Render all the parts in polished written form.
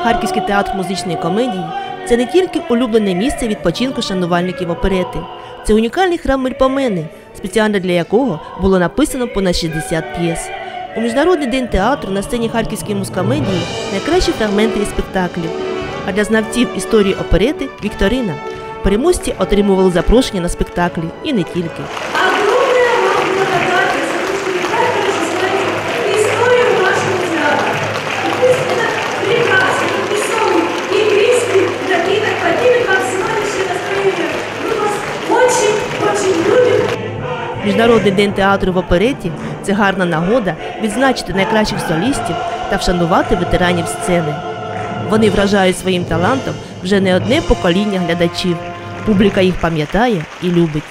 Харківський театр музичної комедії – це не тільки улюблене місце відпочинку шанувальників оперети. Це унікальний храм Мельпомени, спеціально для якого було написано понад 60 п'єс. У Міжнародний день театру на сцені Харківської музкомедії найкращі фрагменти із спектаклів. А для знавців історії оперети – вікторина. Переможці отримували запрошення на спектаклі і не тільки. Міжнародний день театру в опереті – це гарна нагода відзначити найкращих солістів та вшанувати ветеранів сцени. Вони вражають своїм талантом вже не одне покоління глядачів. Публіка їх пам'ятає і любить.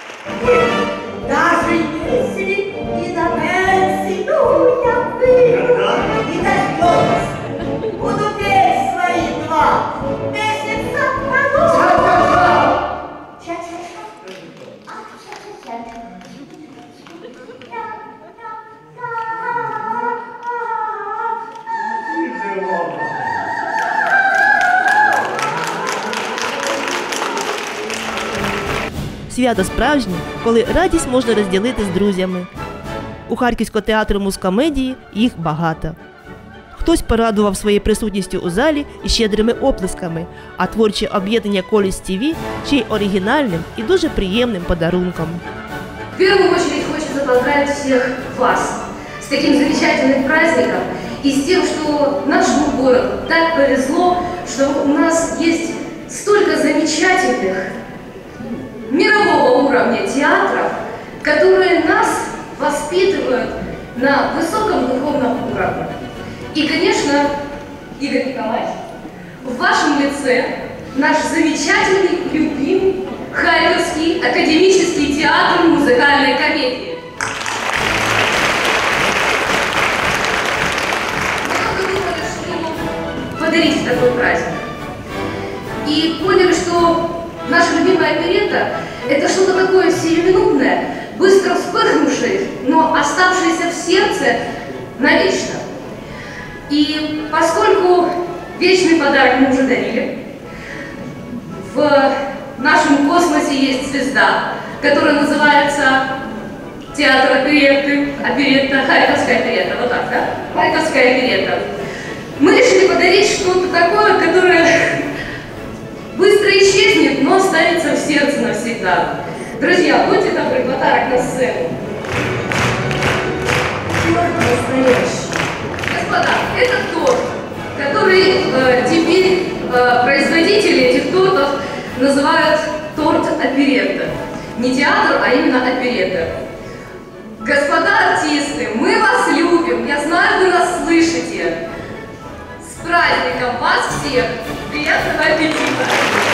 Свято справжнє, коли радість можна розділити з друзями. У Харківського театру музкомедії їх багато. Хтось порадував своєю присутністю у залі і щедрими оплесками, а творче об'єднання Колес ТВ ще й оригінальним і дуже приємним подарунком. В первую очередь хочется поздравить всех вас с таким замечательным праздником и с тем, что нашему городу так повезло, что у нас есть столько замечательных мирового уровня театров, которые нас воспитывают на высоком духовном уровне. И, конечно, Игорь Николаевич, в вашем лице наш замечательный, любимый Харьковский академический театр музыкальной комедии. Мы только думали, что ему подарить такой праздник. И поняли, что наша любимая оперетта – это что-то такое сиюминутное, быстро вспыхнувшее, но оставшееся в сердце навечно. И поскольку вечный подарок мы уже дарили, в нашем космосе есть звезда, которая называется театр оперетты, оперетта, Харьковская оперетта, вот так, да? Харьковская оперетта. Мы решили подарить что-то такое, которое быстро исчезнет, но останется в сердце навсегда. Друзья, будьте добры, подарок на сцену. Господа, это торт, который теперь производители этих тортов называют торт оперетта. Не театр, а именно оперетта. Господа артисты, мы вас любим, я знаю, вы нас слышите. С праздником вас всех! Приятного аппетита!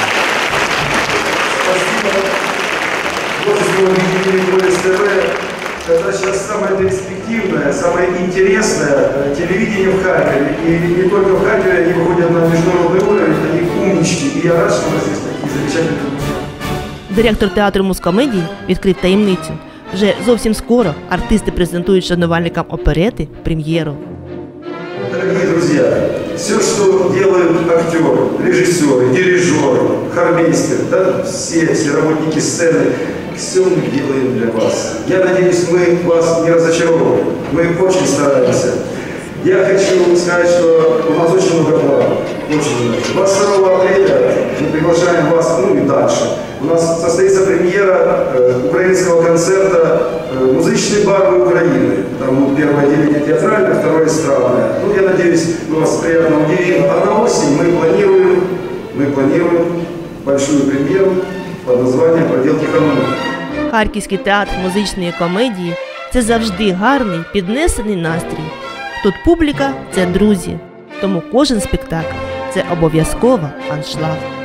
Спасибо. Творчество объединения Колес ТВ – это сейчас самое перспективное, самое интересное телевидение в Харькове. И не только в Харькове, они выходят на международный уровень, они умнички. И я рад, что у нас есть такие замечательные друзья. Директор театру музкомедії відкрив таємницю. Вже зовсім скоро артисти презентують шанувальникам оперети прем'єру. Дорогие друзья, все, что делают актеры, режиссеры, дирижеры, хормейстер, да, все работники сцены, все мы делаем для вас. Я надеюсь, мы вас не разочаровываем, мы очень стараемся. Я хочу сказать, что у нас очень много планов, очень много. 22 апреля мы приглашаем вас, ну и дальше. У нас состоится премьера украинского концерта «Музычные барвы Украины». Там первое отделение театральное, второе эстрадное. Ну, я надеюсь, мы вас приятно удивим. А на осень мы планируем большую премьеру под названием «Проделки Хармонии». Харківський театр музичної комедії – це завжди гарний, піднесений настрій. Тут публіка – це друзі. Тому кожен спектакль – це обов'язково аншлаг.